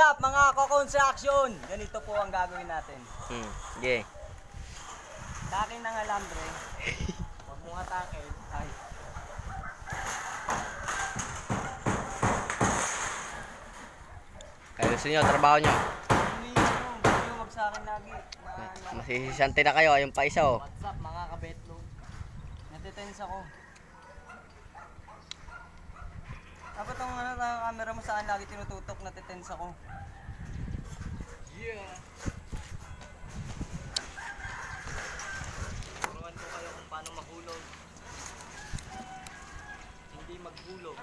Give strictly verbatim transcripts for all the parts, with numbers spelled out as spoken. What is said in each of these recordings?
up mga ko-construction? Ganito po ang gagawin natin. Hmm, yeah. Takin ng alambre. Huwag mong atakin. Ay. Kaya gusto nyo, trabaho nyo. Hindi nyo, hindi nyo wag sa akin lagi. Masisisante na kayo, ayun pa isa oh. What's up mga kabetlo? Natitense ako. Dapat ang ano, camera mo sa akin lagi tinututok, natitense ako. Yeah. Turuan ko kayo kung paano mahulog. Hindi maghulog.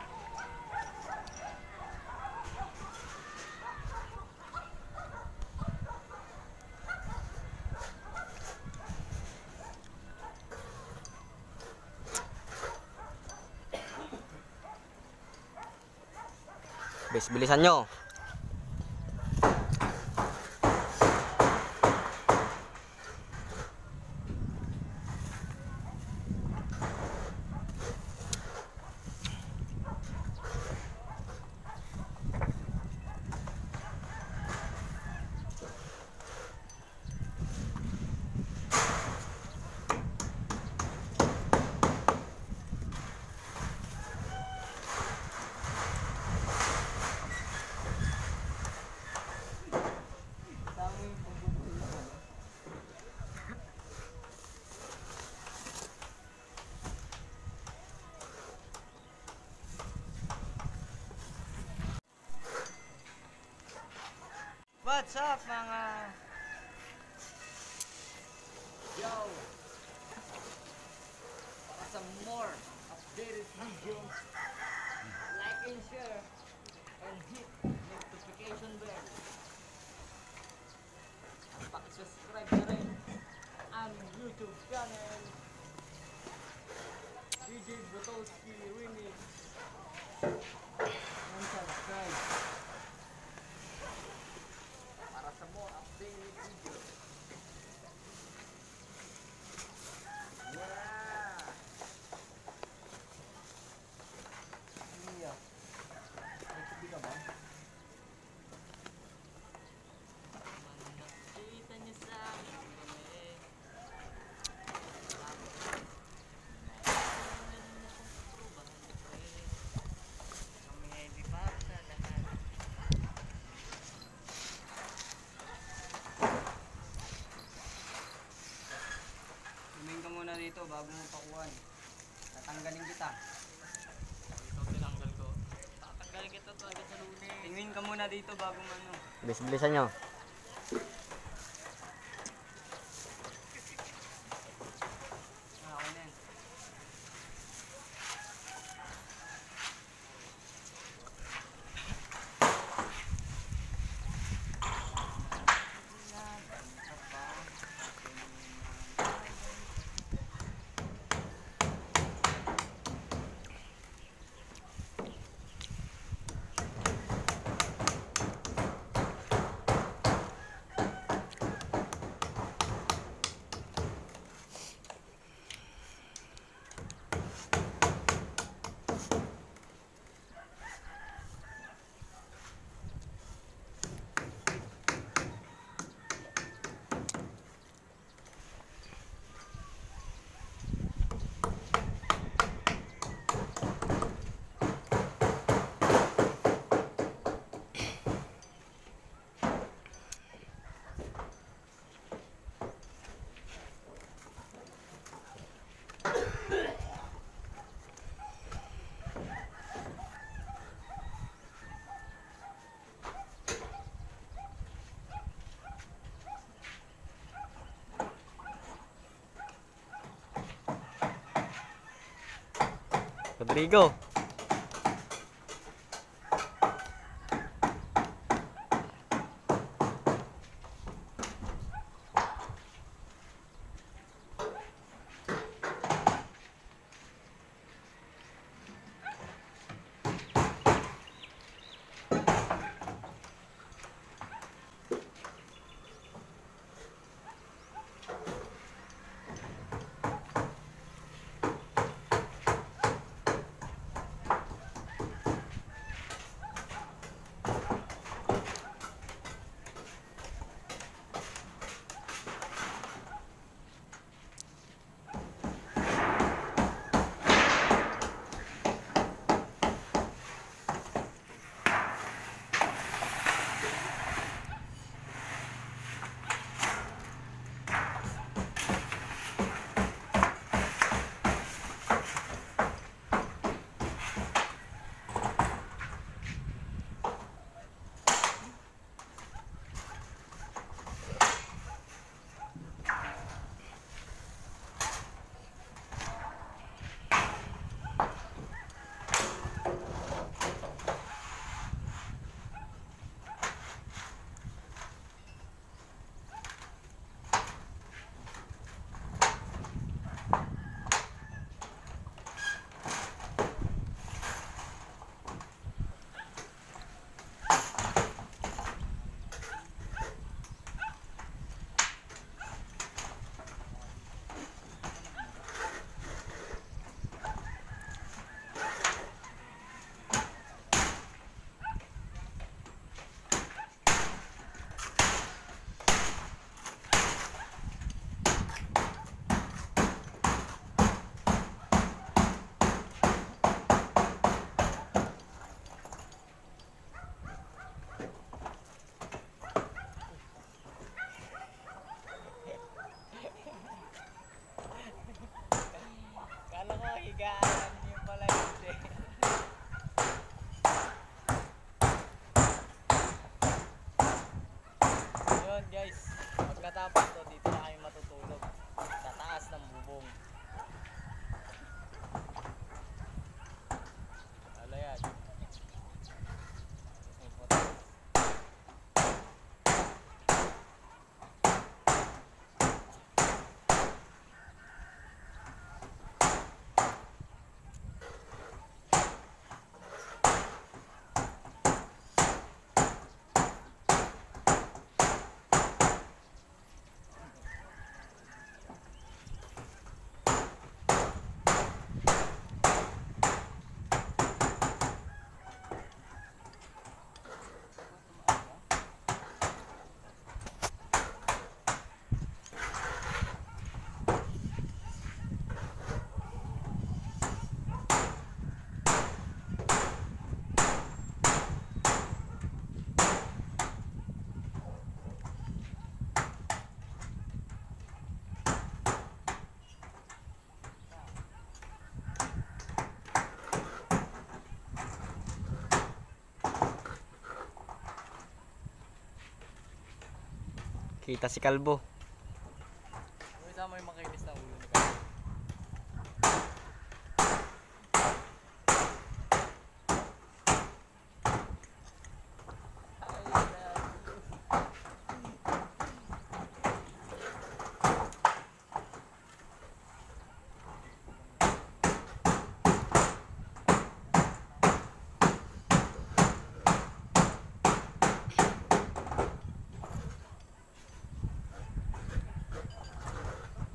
Bis, bilisan nyo. What's up mga yo, para sa more updated videos, like and share and hit notification bell at pakisubscribe na rin ang YouTube channel D J Butowski Remix and subscribe sa more updated videos. Yeah! Yeah. May tubi ka ba? Nakita niyo sa akin kami. Kami ay di pa sa lahat. Tumingin ka muna dito bago mo pakuhan. Tatanggalin kita. Ito tinanggal ko. Tatanggalin kita to agad sa lunes. Tingin ka muna dito bago mo ano. Bis, bilisan nyo. Ah, okay na yan. Rodrigo. Kita si Kalbo. May tama yung makinis na ulo ni Kalbo.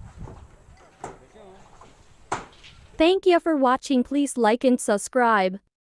Thank you for watching. Please like and subscribe.